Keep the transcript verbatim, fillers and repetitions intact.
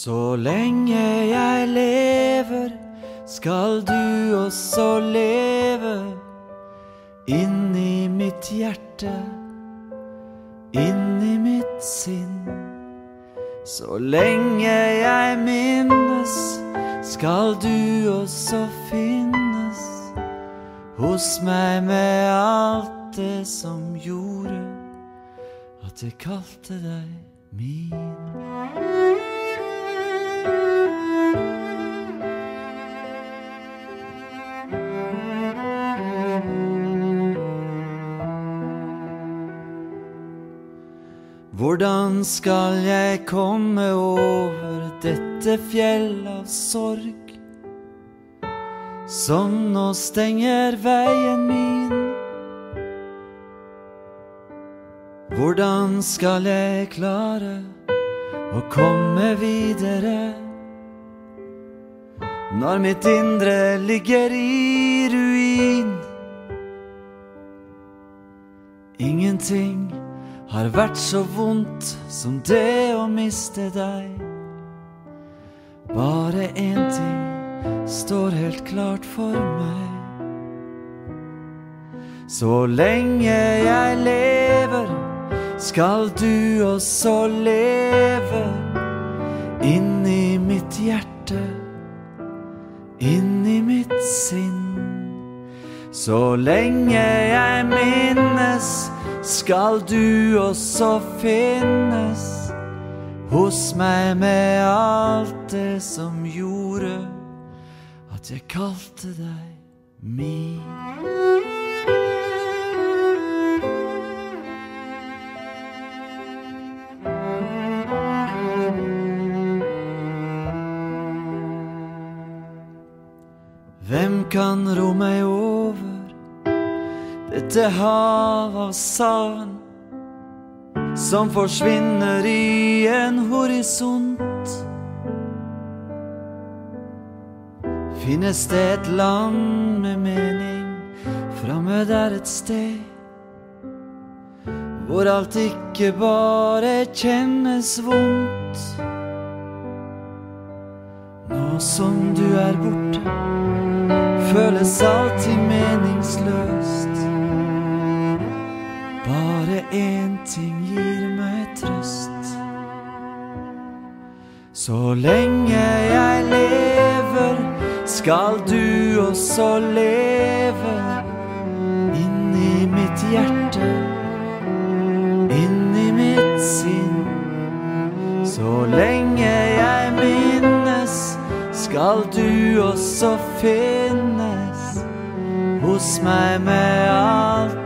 Så lenge jeg lever, skal du også leve inni mitt hjerte, inni mitt sinn. Så lenge jeg minnes, skal du også finnes hos meg med alt det som gjorde at jeg kalte deg min. Hvordan skal jeg komme over dette fjell av sorg som nå stenger veien min? Hvordan skal jeg klare å komme videre når mitt indre ligger i ruin? Ingenting har vært så vondt som det å miste deg. Bare en ting står helt klart for meg. Så lenge jeg lever, skal du også leve inni mitt hjerte, inni mitt sinn. Så lenge jeg minnes, skal du også finnes hos meg med alt det som gjorde at jeg kalte deg min. Hvem kan ro meg over dette hav av savn som forsvinner i en horisont? Finnes det et land med mening framme der et sted hvor alt ikke bare kjennes vondt? Nå som du er borte, føles alltid meningsløst. Bare en ting gir meg trøst. Så lenge jeg lever, skal du også leve inni mitt hjerte, inni mitt sinn. Så lenge jeg minnes, skal du også finnes hos meg med alt